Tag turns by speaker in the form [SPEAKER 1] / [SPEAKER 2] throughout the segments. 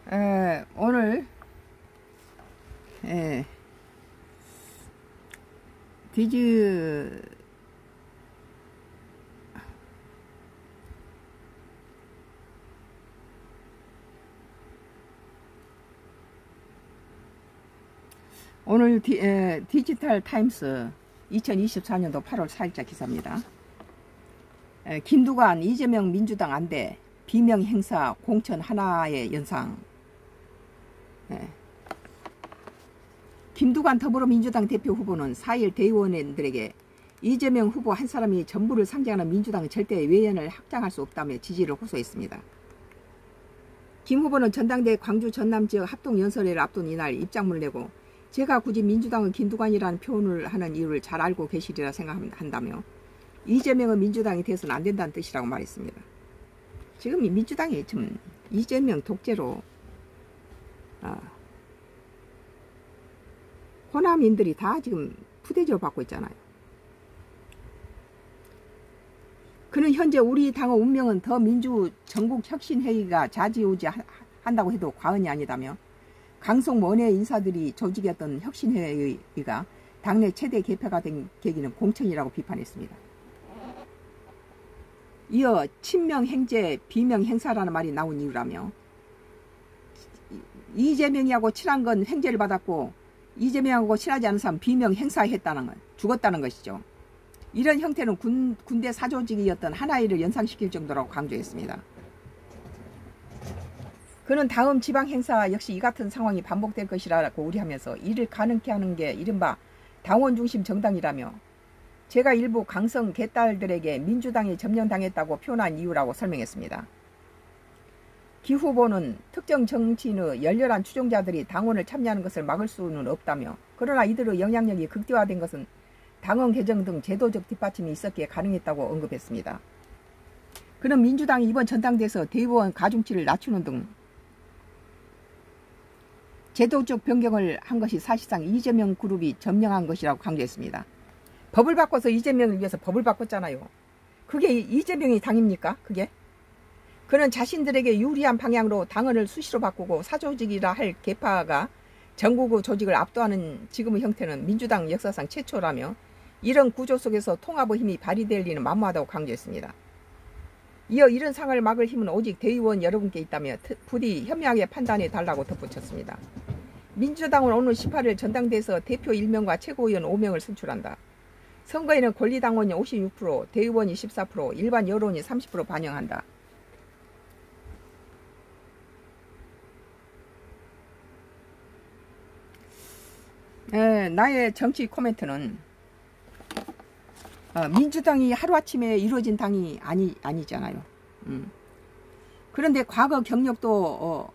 [SPEAKER 1] 오늘 디즈 오늘 디지털 타임스 2024년도 8월 4일자 기사입니다. 김두관 이재명 민주당 안대 비명 행사 공천 하나의 연상. 김두관 더불어민주당 대표 후보는 4일 대의원들에게 이재명 후보 한 사람이 전부를 상징하는 민주당은 절대 외연을 확장할 수 없다며 지지를 호소했습니다. 김 후보는 전당대 광주 전남 지역 합동연설회를 앞둔 이날 입장문을 내고 제가 굳이 민주당은 김두관이라는 표현을 하는 이유를 잘 알고 계시리라 생각한다며 이재명은 민주당이 돼서는 안 된다는 뜻이라고 말했습니다. 지금 민주당이 좀 이재명 독재로 호남인들이 다 지금 푸대접 받고 있잖아요. 그는 현재 우리 당의 운명은 더 민주 전국혁신회의가 좌지우지한다고 해도 과언이 아니다며 강성 원외 인사들이 조직이었던 혁신회의가 당내 최대 개폐가 된 계기는 공천이라고 비판했습니다. 이어 친명행제 비명행사라는 말이 나온 이유라며 이재명이하고 친한 건 횡재를 받았고 이재명하고 친하지 않은 사람 비명행사했다는 건 죽었다는 것이죠. 이런 형태는 군대 사조직이었던 하나이를 연상시킬 정도라고 강조했습니다. 그는 다음 지방행사 역시 이 같은 상황이 반복될 것이라고 우려하면서 이를 가능케 하는 게 이른바 당원 중심 정당이라며 제가 일부 강성 개딸들에게 민주당이 점령당했다고 표현한 이유라고 설명했습니다. 기 후보는 특정 정치인의 열렬한 추종자들이 당원을 참여하는 것을 막을 수는 없다며 그러나 이들의 영향력이 극대화된 것은 당원 개정 등 제도적 뒷받침이 있었기에 가능했다고 언급했습니다. 그는 민주당이 이번 전당대회에서 대의원 가중치를 낮추는 등 제도적 변경을 한 것이 사실상 이재명 그룹이 점령한 것이라고 강조했습니다. 법을 바꿔서 이재명을 위해서 법을 바꿨잖아요. 그게 이재명이 당입니까? 그게? 그는 자신들에게 유리한 방향으로 당원을 수시로 바꾸고 사조직이라 할 계파가 전국의 조직을 압도하는 지금의 형태는 민주당 역사상 최초라며 이런 구조 속에서 통합의 힘이 발휘될 리는 만무하다고 강조했습니다. 이어 이런 상황을 막을 힘은 오직 대의원 여러분께 있다며 부디 현명하게 판단해 달라고 덧붙였습니다. 민주당은 오늘 18일 전당대회에서 대표 1명과 최고위원 5명을 선출한다. 선거에는 권리당원이 56%, 대의원이 14%, 일반 여론이 30% 반영한다. 나의 정치 코멘트는 민주당이 하루아침에 이루어진 당이 아니잖아요. 그런데 과거 경력도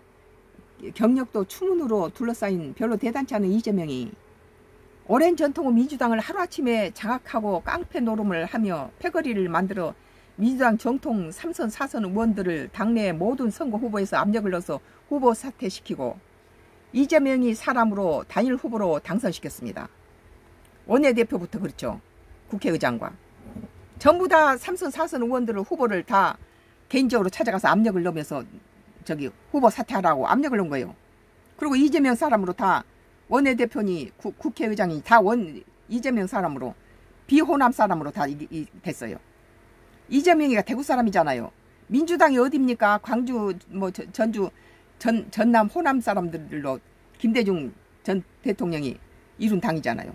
[SPEAKER 1] 추문으로 둘러싸인 별로 대단치 않은 이재명이 오랜 전통의 민주당을 하루아침에 장악하고 깡패 노름을 하며 패거리를 만들어 민주당 정통 3선 4선 의원들을 당내 모든 선거 후보에서 압력을 넣어서 후보 사퇴시키고 이재명이 사람으로 단일 후보로 당선시켰습니다. 원내대표부터 그렇죠. 국회의장과 전부 다 3선 4선 의원들을 후보를 다 개인적으로 찾아가서 압력을 넣으면서 후보 사퇴하라고 압력을 넣은 거예요. 그리고 이재명 사람으로 다 원내대표니 국회의장이 다 이재명 사람으로 비호남 사람으로 다 됐어요. 이재명이가 대구 사람이잖아요. 민주당이 어디입니까? 광주 전주 전남 호남 사람들로 김대중 전 대통령이 이룬 당이잖아요.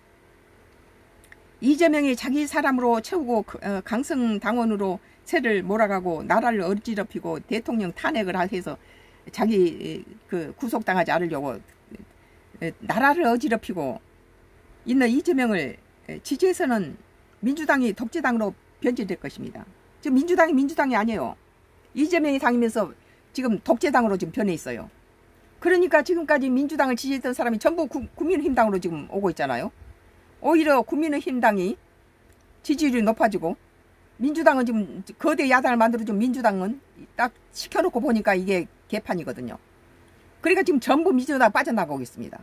[SPEAKER 1] 이재명이 자기 사람으로 채우고 강성 당원으로 세를 몰아가고 나라를 어지럽히고 대통령 탄핵을 해서 자기 구속당하지 않으려고 나라를 어지럽히고 있는 이재명을 지지해서는 민주당이 독재당으로 변질될 것입니다. 지금 민주당이 아니에요. 이재명이 당이면서 지금 독재당으로 지금 변해 있어요. 그러니까 지금까지 민주당을 지지했던 사람이 전부 국민의힘당으로 지금 오고 있잖아요. 오히려 국민의힘당이 지지율이 높아지고 민주당은 지금 거대 야당을 만들어준 민주당은 딱 시켜놓고 보니까 이게 개판이거든요. 그러니까 지금 전부 민주당 빠져나가고 있습니다.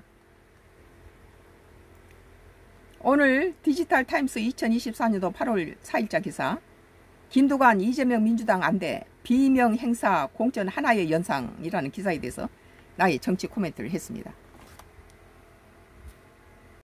[SPEAKER 1] 오늘 디지털 타임스 2024년도 8월 4일자 기사 김두관 이재명 민주당 안대 비명 행사 공천 하나의 연상이라는 기사에 대해서 나의 정치 코멘트를 했습니다.